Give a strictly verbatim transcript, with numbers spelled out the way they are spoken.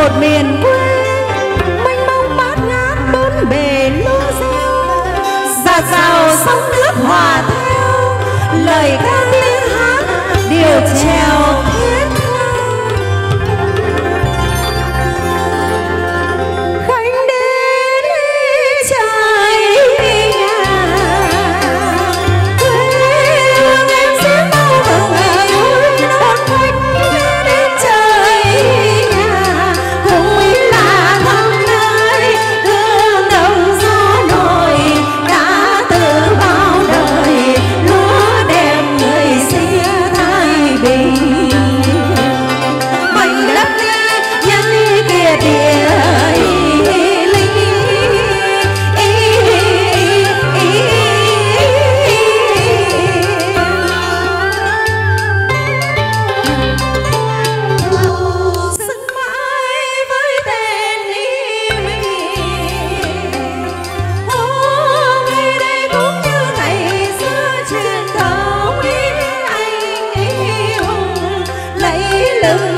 một miền quê mênh mông bát ngát bốn bề lúa reo, dạt dào sông nước hòa theo lời ca tiếng hát điều trèo thiết tha. Khánh đến trời nhà quê hương em sẽ bao mừng vui đón khách đến trời nhà cùng là thăm nơi hương đồng gió nổi đã từ bao đời lúa đẹp người xưa Thái Bình. Mảnh đất nhân kia địa lưng